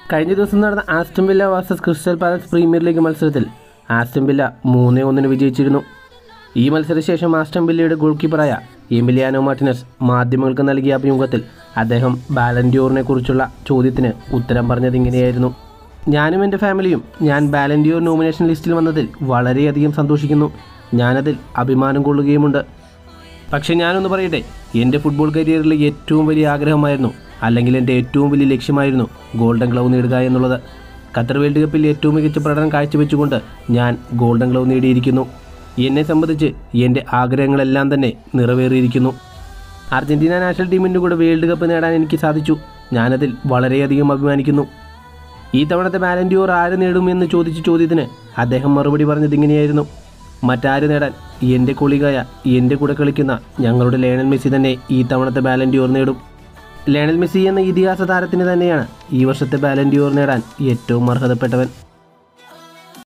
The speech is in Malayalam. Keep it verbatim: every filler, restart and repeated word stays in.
കഴിഞ്ഞ ദിവസം നടന്ന Aston Villa versus Crystal Palace Premier League മത്സരത്തിൽ ആസ്റ്റൺ വില്ല മൂന്ന് ഒന്നിന് വിജയിച്ചിരുന്നു. ഈ മത്സരശേഷം ആസ്റ്റൺ വില്ലയുടെ ഗോൾ കീപ്പറായ എമിലിയാനോ മാർട്ടിനസ് മാധ്യമങ്ങൾക്ക് നൽകിയ അഭിമുഖത്തിൽ അദ്ദേഹം ബാലൻ ഡി ഓറിനെ കുറിച്ചുള്ള ചോദ്യത്തിന് ഉത്തരം പറഞ്ഞത് ഇങ്ങനെയായിരുന്നു: ഞാനും എൻ്റെ ഫാമിലിയും ഞാൻ ബാലൻ ഡി ഓർ നോമിനേഷൻ ലിസ്റ്റിൽ വന്നതിൽ വളരെയധികം സന്തോഷിക്കുന്നു. ഞാനതിൽ അഭിമാനം കൊള്ളുകയുമുണ്ട്. പക്ഷേ ഞാനൊന്ന് പറയട്ടെ, എൻ്റെ ഫുട്ബോൾ കരിയറിലെ ഏറ്റവും വലിയ ആഗ്രഹമായിരുന്നു, അല്ലെങ്കിൽ എൻ്റെ ഏറ്റവും വലിയ ലക്ഷ്യമായിരുന്നു ഗോൾഡൻ ഗ്ലൗ നേടുക എന്നുള്ളത്. ഖത്തർ വേൾഡ് കപ്പിൽ ഏറ്റവും മികച്ച പ്രകടനം കാഴ്ചവെച്ചുകൊണ്ട് ഞാൻ ഗോൾഡൻ ഗ്ലൗ നേടിയിരിക്കുന്നു. എന്നെ സംബന്ധിച്ച് എൻ്റെ ആഗ്രഹങ്ങളെല്ലാം തന്നെ നിറവേറിയിരിക്കുന്നു. അർജൻറ്റീന നാഷണൽ ടീമിൻ്റെ കൂടെ വേൾഡ് കപ്പ് നേടാൻ എനിക്ക് സാധിച്ചു. ഞാനതിൽ വളരെയധികം അഭിമാനിക്കുന്നു. ഈ തവണത്തെ ബാലൻ ഡി ഓർ ആര് നേടുമെന്ന് ചോദിച്ച ചോദ്യത്തിന് അദ്ദേഹം മറുപടി പറഞ്ഞത് ഇങ്ങനെയായിരുന്നു: മറ്റാര് നേടാൻ, എൻ്റെ കൊളികായ എൻ്റെ കൂടെ കളിക്കുന്ന ഞങ്ങളുടെ ലയണൽ മെസ്സി തന്നെ ഈ തവണത്തെ ബാലൻ ഡി ഓർ നേടും. ലയണൽ മെസ്സി എന്ന ഇതിഹാസ താരത്തിന് തന്നെയാണ് ഈ വർഷത്തെ ബാലൻ ഡി ഓർ നേടാൻ ഏറ്റവും അർഹതപ്പെട്ടവൻ.